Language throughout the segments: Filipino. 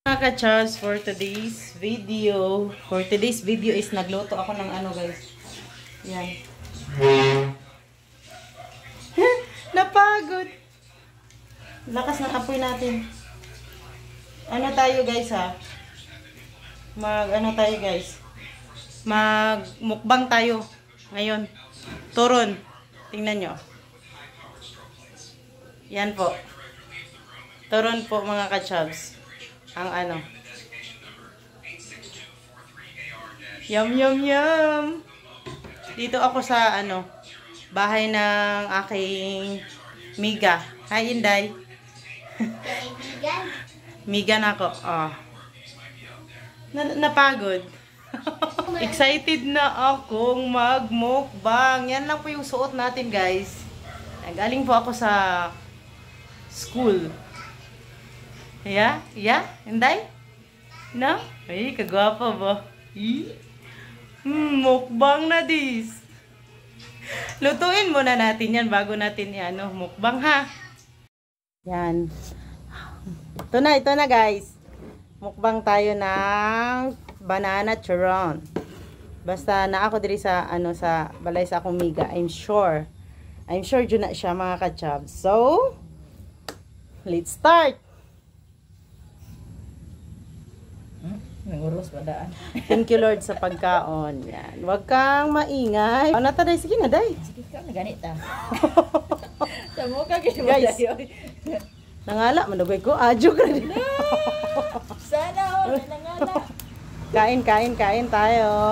Mga ka-Charles, for today's video is nagluto ako ng ano guys. Yan. Napagod. Lakas ng apoy natin. Ano tayo guys ha? Magmukbang tayo. Ngayon. Turon. Tingnan nyo. Yan po. Turon po mga ka-Charles. Ang ano. Yum, yum, yum. Dito ako sa ano, bahay ng aking Miga. Hi, Inday. Miga na ako. Oh. Napagod. Excited na akong magmukbang. Yan lang po yung suot natin, guys. Galing po ako sa school. Yeah? Yeah? Inday? No? Ay, kagwapa ba? Mukbang na dis. Lutuin muna natin yan bago natin ano, mukbang ha. Yan. Ito na guys. Mukbang tayo ng banana turon. Basta na ako diri sa ano sa balay sa akong Miga. I'm sure dyan na siya mga ka-Chab. So, let's start. Nanguros ba daan? Thank you Lord sa pagkaon. Yan. Huwag kang maingay. Ano ta day? Sige na day. Sige ka, naganit ah. Sa mukha kasi mo Guys. tayo. Nangala, manugay ko. Adyo ka rin. Sana oh, nangala. Kain tayo.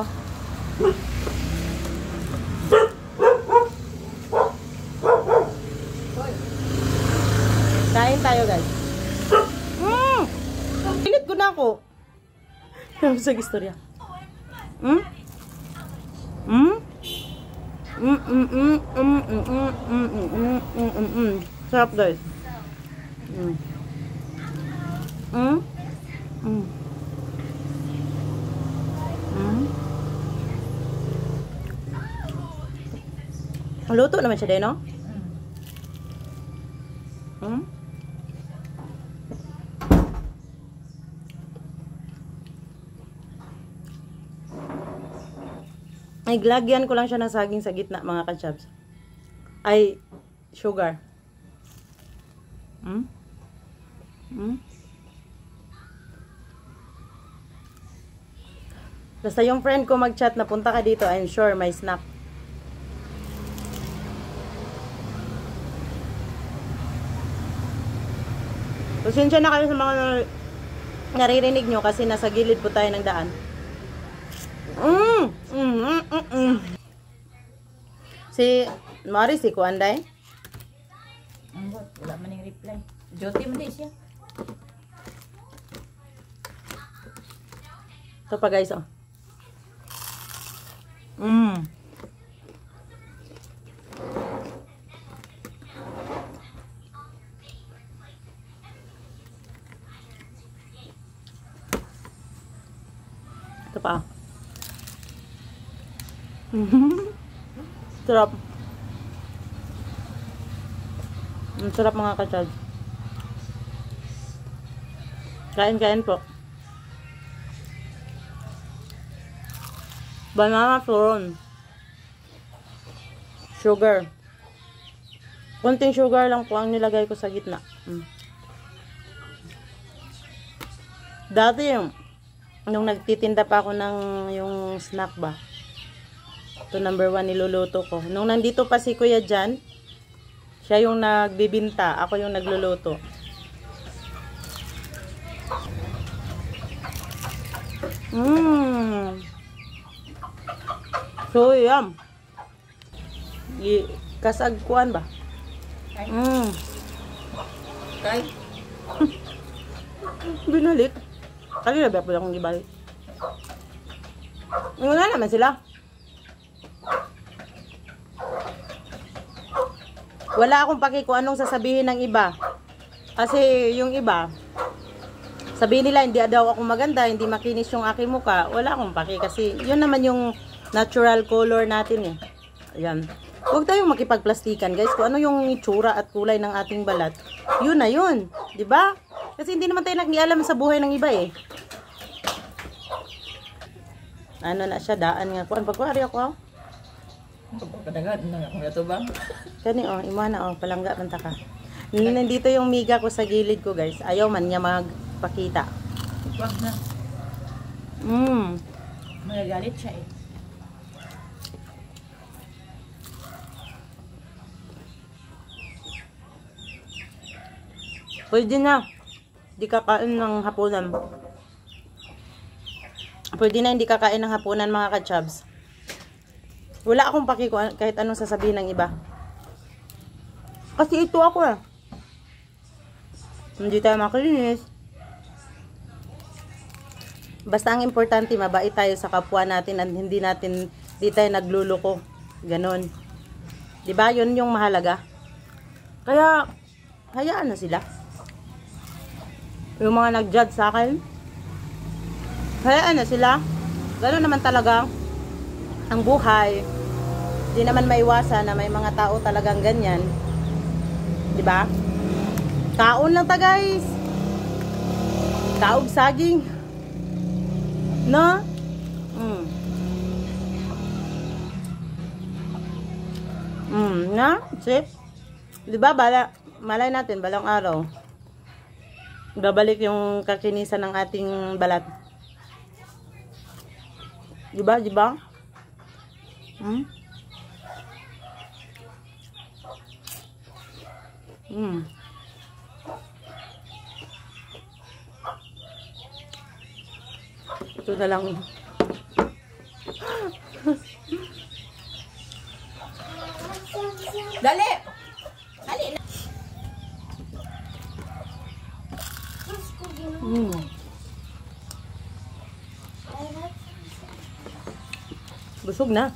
Kain tayo guys. Pilit ko na ako. Sa istorya. Sarap guys. Luto naman siya din, no? Ay, glagyan ko lang siya ng saging sa gitna, mga ka-Chabs. Ay, sugar. Basta yung friend ko mag-chat na punta ka dito, I'm sure may snack. Pasensya na kayo sa mga naririnig nyo kasi nasa gilid po tayo ng daan. Si Mari, si Kuanday. Wala man yung reply. Joti man din siya. Ito pa guys, oh. Ito pa. Sarap. Ang sarap mga ka-Chad. Kain po. Banana turon. Sugar. Konting sugar lang po ang nilagay ko sa gitna. Dati nung nagtitinda pa ako ng yung snack ba. Ito number 1 niluluto ko. Nung nandito pa si Kuya Jan, siya yung nagbibinta. Ako yung nagluluto. So, yum. Kasagkuan ba? Kay? Binalik. Kanina ba pala akong ibalik? Wala naman sila. Wala akong paki kung anong sasabihin ng iba. Kasi yung iba, sabihin nila hindi daw ako maganda, hindi makinis yung aking muka. Wala akong paki kasi yun naman yung natural color natin eh. Ayan. Huwag tayong makipagplastikan guys. Kung ano yung itsura at kulay ng ating balat, yun na yun. Diba? Kasi hindi naman tayo nag-ialam sa buhay ng iba eh. Ano na siya, daan nga. Kuan pagkuari ako. Pagpapadagat na ako na to ba? Kani imana palangga man ta ka. Nandito yung miga ko sa gilid ko guys. Ayaw man niya magpakita. Wag na. Magagalit siya eh. Pwede na. Di kakain ng hapunan. Pwede na hindi kakain ng hapunan mga ka-chubs. Wala akong paki kahit anong sasabihin ng iba. Kasi ito ako eh. Hindi tayo makalinis. Basta ang importante, mabait tayo sa kapwa natin at hindi tayo nagluloko. Ganon. Diba? Yun yung mahalaga. Kaya, hayaan na sila. Yung mga nag-judge sa akin, hayaan na sila. Ganon naman talaga ang buhay. Hindi naman maiwasan na may mga tao talagang ganyan. Diba? Kaon lang ta guys. Kaog saging. No? Na? Sip? Diba? Malay natin, balang araw. Babalik yung kakinisan ng ating balat. Diba? Diba? Ito na lang. Dali! Dali na! Busog na.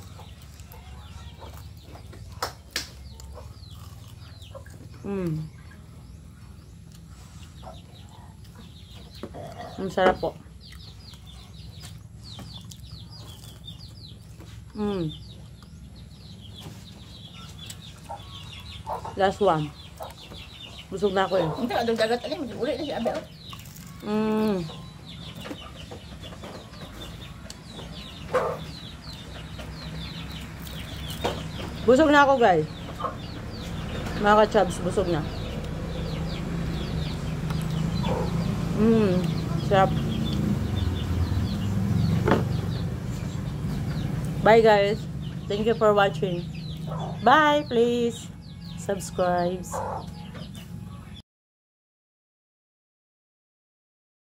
Ang sarap po. Last one. Busog na ako eh. Hindi, adong dagat alin. Ulit na siya, abe. Busog na ako guys. Mga ka-chubs, busog na. Sarap. Bye guys. Thank you for watching. Bye, please subscribe.